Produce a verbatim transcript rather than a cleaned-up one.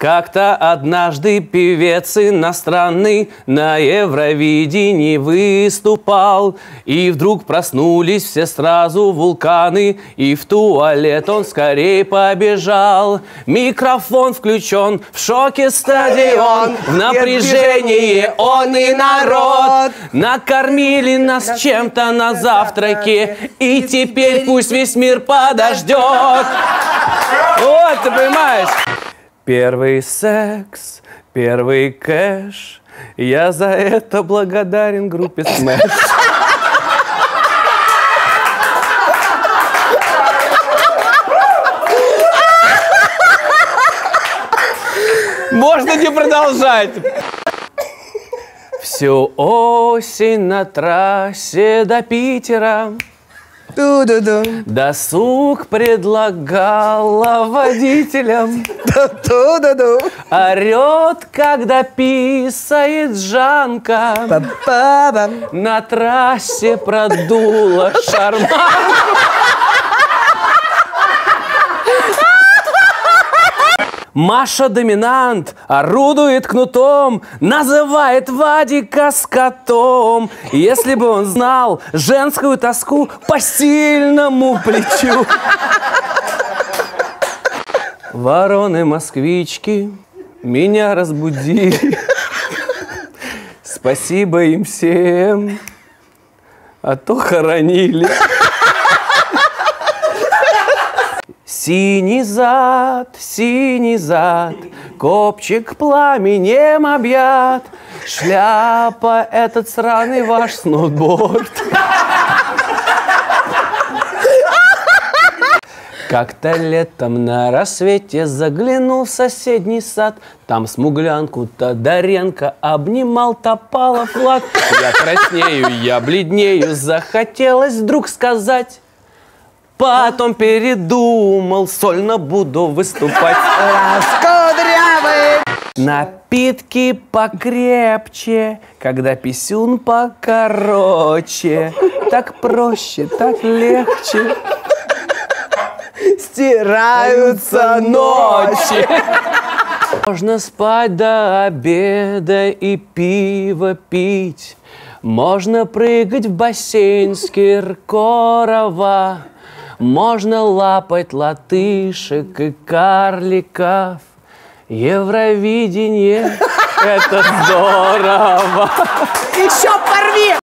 Как-то однажды певец иностранный на Евровидении выступал, и вдруг проснулись все сразу вулканы, и в туалет он скорее побежал. Микрофон включен, в шоке стадион, в напряжении он и народ. Накормили нас чем-то на завтраке, и теперь пусть весь мир подождет. Вот, ты понимаешь? Первый секс, первый кэш, я за это благодарен группе Смэш. Можно не продолжать. Всю осень на трассе до Питера Ду-ду-ду. досуг предлагала водителям. Ду-ду-ду. Орет, когда писает Жанка. Ба-ба-бам. На трассе продула шарманку. Маша доминант, орудует кнутом, называет Вадика скотом. Если бы он знал женскую тоску по стильному плечу. Вороны-москвички меня разбудили. Спасибо им всем, а то хоронили. Синий зад, синий зад, копчик пламенем объят. Шляпа — этот сраный ваш сноуборд. Как-то летом на рассвете заглянул в соседний сад. Там смуглянку Тодоренко обнимал Топалов Влад. Я краснею, я бледнею, захотелось вдруг сказать. Потом передумал, сольно буду выступать. Раскудрявый. Напитки покрепче, когда писюн покороче. Так проще, так легче. Стираются ночи. Можно спать до обеда и пиво пить. Можно прыгать в бассейн с Киркорова. Можно лапать латышек и карликов. Евровидение — это здорово. Еще порви!